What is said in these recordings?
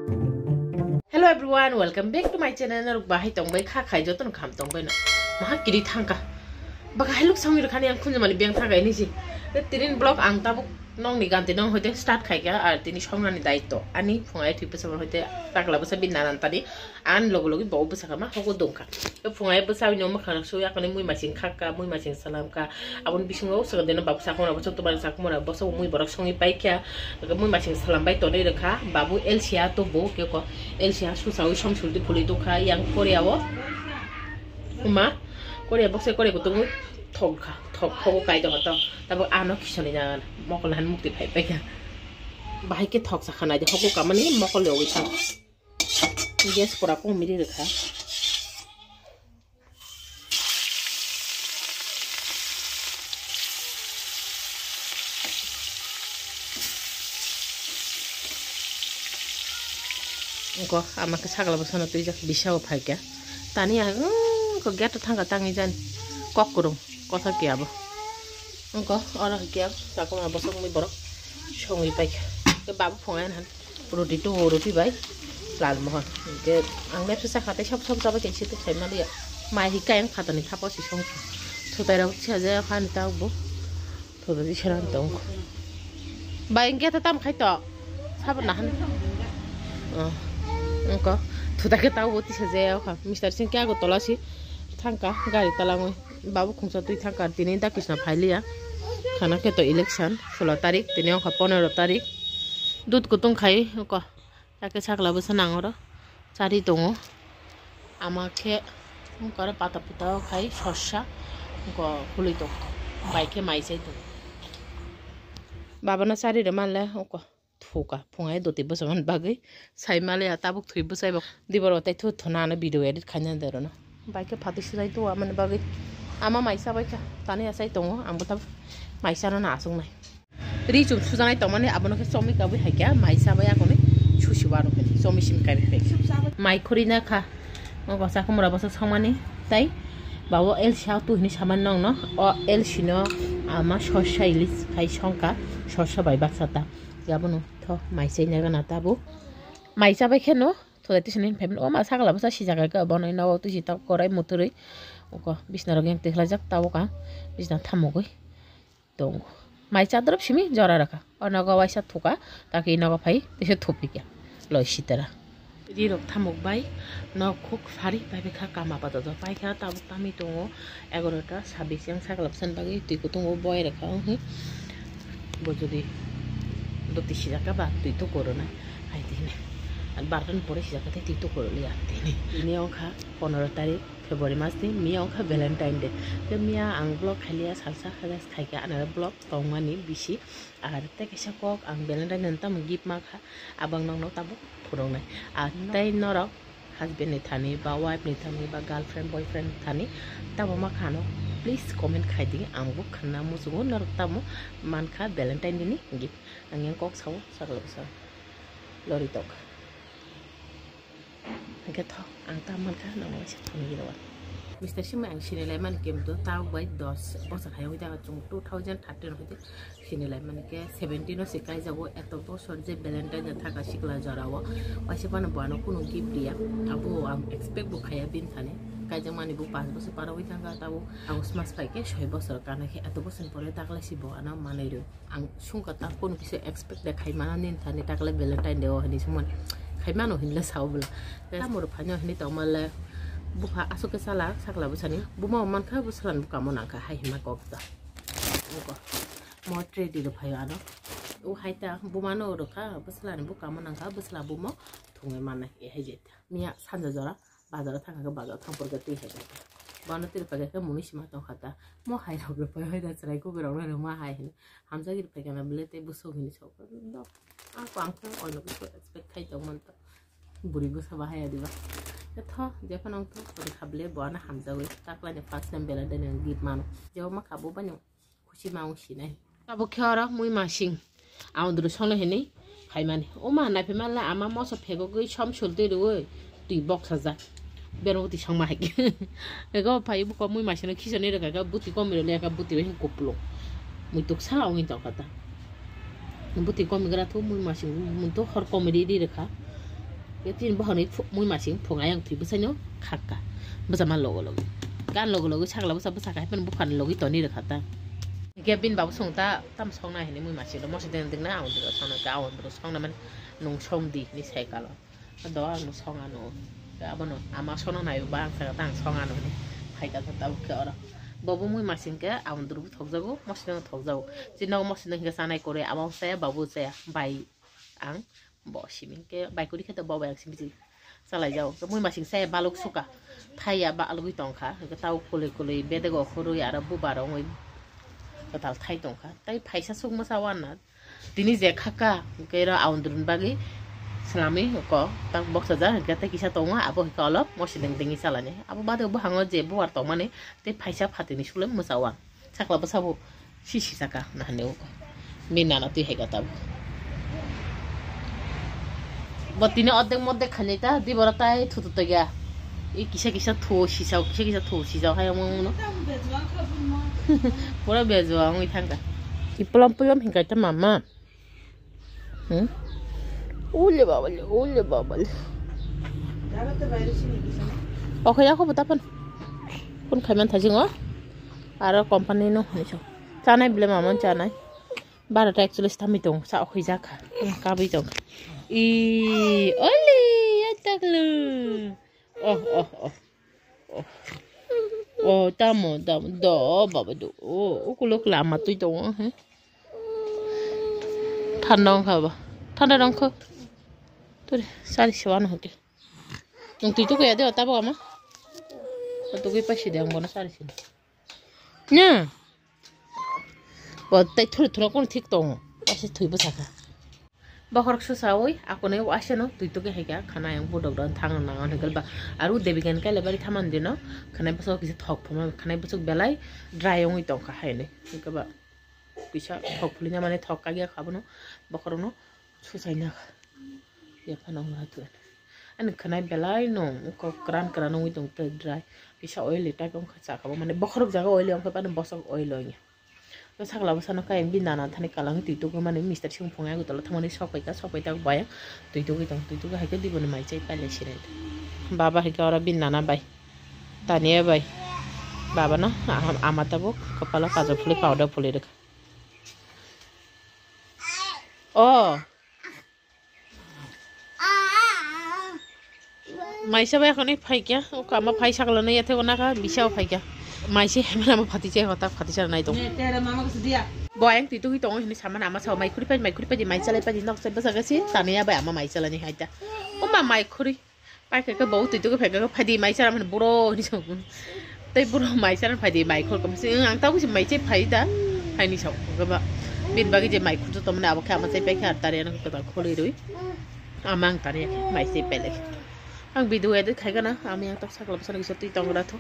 Hello everyone, welcome back to my channel. Naruk bahay tong bay kha khai joton kham tong bay na. Maha kiri thangka. Baka haluk sangi rakani ang kunja mani biang thagai ni si. Tirin blog ang tabuk nong ni ganti nong hoite start khai kya ar tini shongna ni daito. Ani phungai thui pesa hoite takla basa bin nanan tani an logo logi bau basa kama hogo dongka. Phungai basa nyom ma khana so yakani mui masing khaka mui masing salam ka abun bisingo so dena babu sa khona basa to ban sa khona basa mui borak songi pai kya mui masing salam bai to nei rakha babu elsia to bo ke ko elsia su sawi som sulti phuli to kha yang korea wo uma korea bokse korea ko to mui thok kha thok hogo kai to to tabo ano kishoni na mokol han mukti pai pai kya bahai ke thok sa khana je hogo kamani mokol le oi sa gas pura ko miri rakha ko amake sagala basana tu jak bisao phaikya tani ko geta thanga tangi jan kokkurung kotha ki abo ko ora ki sakoma basong mi borok songi paikya ke babu phongan han roti to roti bai lal mohon ke ang mep sa khate sab sab jaba ke chite sai mali mai hi kain khatani thapo si song to tara chaja khan ta bo to di charan tong bai geta tam khai to sab na han Engko tuh tak tahu boti saja ya, Mister Singh kya got tola sih, thangka gari talangoy, babu kungsa tuh thangka tini dah kisna file ya, karena kita election 16 tarik, tini orang 15 tarik, dud kutung khai, engko, tak sakla besa nangoro, cari tongo, amake, engko ada pata khai, sosha, engko kulit to, baiknya maisai tuh, baba na cari remal lah, engko. Thuka phungai dote basaman bagai sai male atabuk thui basai bak dibaro tai thu thona na video edit khanya dero na baike phati sai to aman bagai ama maisa baika tani asai tongo ambo tab maisa na asung nai ri chum sujanai tomane abono ke somi ka bai hakya maisa baya kone chusiwaro ke somi sim ka bai mai khorina kha ngo sa khumra basa samani tai bawo el sha tu ni saman nong no o el shino ama shosha ilis khai shonka shosha bai baksata Gabon to maisai naga na tabu maisa bai kheno to dati sinin phem o ma sagala basa si jaga ka bonai na tu si ta korai muturi ko bisna rogeng tekla jak tawo ka bisna thamogoi dong maisa drop simi jora raka onaga waisa thuka taki naga phai tese thopi kya loi sitara ri rok thamok bai no khuk phari bai kha kama pata do pai kha tabu tami tongo 11টা 26 yang sagala bsan bagi tui ko tongo boy rakha he bojodi Doti sijaka ba tu itu corona hai tini al barran pore sijaka te itu koro li atini ini onka 15 tarik February mas ni mi onka Valentine day te mia ang blog khalia salsa khalas khaika ana blog tongmani bisi ar te kesa kok ang Valentine nanta gift ma kha abang nong no tabu phurong nai a tai norok husband ni thani ba wife ni thani ba girlfriend boyfriend thani tabo ma khano please comment khai ding ambo khana mu sungo norok tamo man kha Valentine ni gift ang kok sau saklo sa lori tok ang tho ang taman ka na mo sa thani rawa Mr. Shima ang sinilay man game to taw by dos bosa khayo ita chung 2013 hoite sinilay man ke 17 no sikai jago eto to sorje Valentine thaka sikla jarawo wasi pana bano kuno gift dia abu am expect bu khaya bin thane kaja mani bu 5 bosor para oi thanga tabu ang smas pai ke 6 bosor kana ke eto bosor pore takla sibo ana manairu ang sungka ta kono kise expect de khai mana nin thane takla Valentine de o hani suman khai mano hinla saubla tamur phanyo hini tomala buka asuk ke salah sakla busani buma man kha busalan buka mona ka hai hima kok ta ko mo trade do phayo ano o haita buma no ro kha busalan buka mona ka busala buma thungai mana e hejeta mia sanja jara bazar thanga ka bazar thampor ka te hega bana tir paga ka munishima to khata mo hai ro pa hai da chrai ko ro ro ma hai hamza gir paga na blete buso gini chok do a ko ang ko ono ko expect khai to man to buri busa ba hai adiba tho jekon ang to ko khable bana hamza we takla ne first time bela den git mano jewa ma khabo banyo khushi ma ushi nai abo khara mui ma sing aundru solo heni khai mani o ma na pe mala ama mo so phego goi chom chulte ro tui box haza bero ti sang ma hai ego pai bu ko mui ma sino khisone ro ka buti ko mi ro le ka buti we koplo mui tok sa ong in ta kata buti ko mi gra thu mui ma sing mun to hor comedy ri rakha cái tin bao này mũi mà xíu phồng ai thì bữa sáng nhớ khạc cả bữa sáng mà lồ gan lồ chắc là bữa sáng cái bên bữa phần lồ cái tuần đi được hả ta cái pin bảo xong ta tam xong này thì mũi mà xíu nó mất tiền tiếng nào rồi xong nó cao rồi xong nó mình nung xong đi đi xe cả rồi đó nung xong ăn rồi cái bên nó mà xong nó này bang phải tăng xong ăn rồi hay cả tao cỡ đó babu mũi mà xíu cái ăn được thầu dầu mất tiền thầu dầu chỉ nào mất tiền cái sáng này có đấy ăn xe babu xe bay ăn bỏ xí mình cái bài của đi khát bao bài xí mình sao lại giàu cái mũi mà xí xe ba lục suka thay à ba lục cái tòng khá cái tàu cô lì bé đây có khô đôi à bu bà đó ngồi cái tàu thay tòng khá tay phải sát sung mà sao ăn nè tini dễ khá cả cái đó ăn được bagi selami có tăng box saja cái tay kisah tòng á abo cái lớp mau xí đừng sao là nhé abo ba đây bu hangot dễ bu war tòng mà nè tay phải sát phát tini sulam mà sao ăn chắc là sao bu xí sao cả nè nếu mình nào tuy hay cái tàu बत्तीने अद्धेक मध्य खाने ता दी बरताय थुतु त गया ए किसा थो सिसाव हाय मनो पूरा बेजवा ngui thanga ki pelam hingga ta mama ule babal dapat bayar sini bisa oke ya ko betapan pun khaiman thajing o aro company no haniso chanai bile mama chanai bara ta actually stami tong sa khoi jak ka bi tong I oli ya taklu tamo do baba do kuluk lama tu dong than dong kha ba than dong kha tu sari swan hoke tung tu ke de ta ba ma tu ke pashi de ngona sari sin nya ba tai thur kon thik tong ase thui ba saka Bahor susawoi aku nih wasya no tuh ke hega karena yang bodoh dan tangan nangan hegal ba aru debikan kai lebari taman dino karena besok kisi thok puma karena besok belai dry yang itu kah ini hegal ba bisa thok pulinya mana thok kaya kabu no bahor no susahnya ya panang lah tuh ane karena belai no kok keran no itu dry bisa oily type yang kaca kabu mana bahor jaga oily yang kapan bosok oilonya sakla basana ka yang binana thani kalang tu ko mane mister sing phonga go tala thamani sopai ta baya tu ka haike dibon mai chai pale sire baba haike ora binana bai tania bai baba na amata bo kepala kajo phuli powder phuli rekha oh maisa bai khoni phaikya o kama phai sakla na yathe ona ka bisao phaikya माइसे हमरा म फति चाहिँ हता फति छ नाइ त तेरा मामा को दिया बयङ तितु कि तङ हिनि सामान आमा छ माइखुरी पाइ माइचले पाइ नक सब सगसी तानिया बा आमा माइचला नि हाइता ओ मा माइखुरी पाइ के बहुत तितु के फेक फदि माइचरा मन बुरो नि छ तै बुरो माइचरा फदि माइखुर कम से आं ताउ कि माइचे फाइदा हाइनि छ गबा बिन बागि जे माइखुर त तमने अब खामा चाहिँ पाइ तारे न त खोले रुइ आमा आं तारे माइसे पेले आं भिडियो एडिट खाइगना आमी आं त सकल बसन कि सति तंगरा थो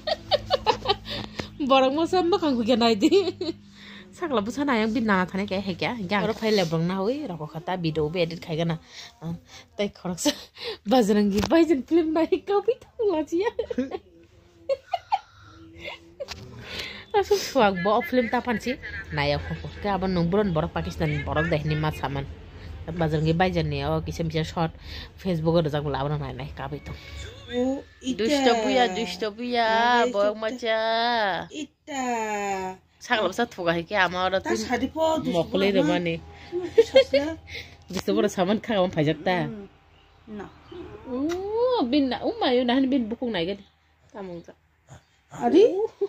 Borang mo sama kang kuya na di. Sakla bu sana yang binana thane kayak hekya. Yang ro phai lebrang na hoi rako khata video be edit khai gana. Tai khorak sa Bajrangi Bhaijaan film na hi ka bi thula chia. Asu swag bo film ta panchi naya khoko. Ka aban nongburon borak Pakistan borak dehni ma saman. Bajrangi Bhaijaan ne o kisem kisem short Facebook ro jak labra nai ka bi to. Dusta puya boy macha ita sakla basa thuga hi ke amar tu mokle de mane bisa bora saman kha am phajak ta na bin na mayu na bin bukung nai gadi tamung sa ari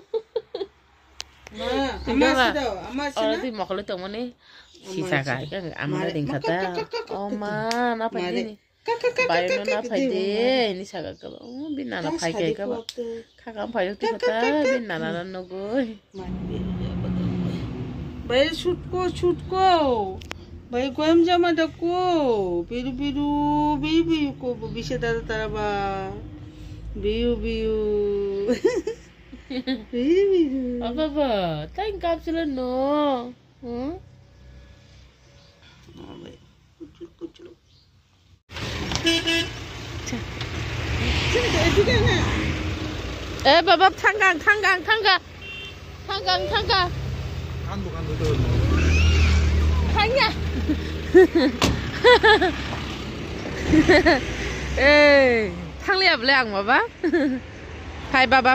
ma ama sina ora ti mokle to mane sisa ka amara ding khata oma na phai ni Bayo na pwede, ini saga ka ba? Binana pwai kaya ka ba? Kakang pwai yung tikata, binana na nogoy. Bayo shoot ko. Bayo ko yung jama da ko. Biru ko. Bisa tara ba? Biru. Biru. Apa ba? Tayong kapsula no. Kuchul. baba tanggang. Tangga. 에 탕리압래 안 봐봐 파이 봐봐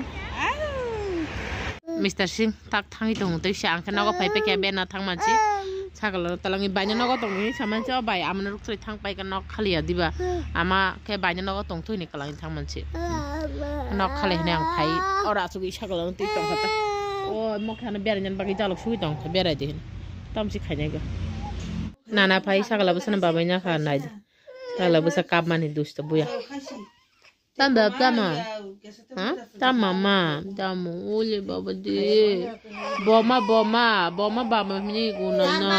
Mr. Singh tak tangi dong tu siang kan aku pai pakai bena tang manci sagala talangi banyak naga tong ni sama coba bai amna ruk tui tang pai kan nok khali adiba ama ke banyak naga tong tu ni kalangi tang manci nok khali ni ang pai ora sugi sagala tu tong kata oh mok kana biar nyan bagi jaluk sugi tong biar aja ni tam si khanya ga nana pai sagala busana babanya kha nai sagala busa kap mani dus tu buya Tamba tama, tama ma, tama uli baba di, boma bama mini guna na.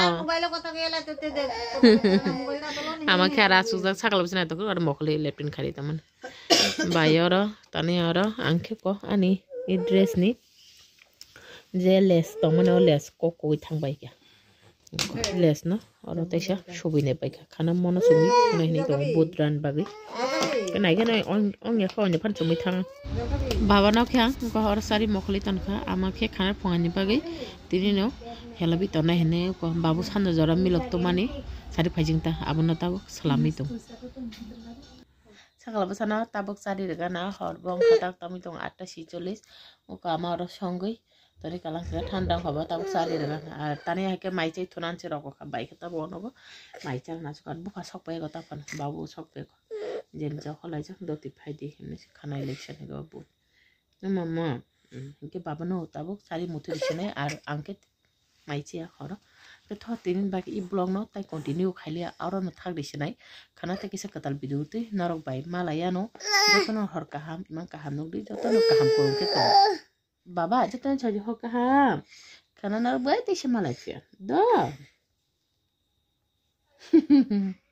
Ama kara susah sakal besar itu ada mokli lepin kari teman. Bayar tani orang angke ko ani dress ni, jeles teman les kok koi thang baik ya. Les na, orang tesya shobi ne baik. Karena mana shobi, mana ini tuh budran bagi. Cái này ông nhà kho nhà phân chúng mình thằng bà nó khang có họ sari mokli tan kha ama khe khana phonga ni bagi tini no hela bi tonai hene ko babu san jora milok to mani sari phajing ta abuna ta salami to sakala basana tabok sari rega na hor bong khatak tami tong 8:40 o ka amar songoi tari kalang sa thandang haba tabok sari rega ar tani hake mai chai thunan che roko ka bai khata bonobo mai chal na chkan buka sok pai ko ta pan babu sok pe ko jen ja kholai ja do ti phai di hemne khana election he go bu mama ke baba no tabok sari muthi disne ar anket mai chia khoro ke tho tin ba ke i blog no tai continue khaile aro no thak disnai khana te kisa katal bidu te narok bai malaya no jotono hor kaham iman kaham no di jotono kaham ko ke to baba jotono chho ho kaham khana nar bai te se malaya da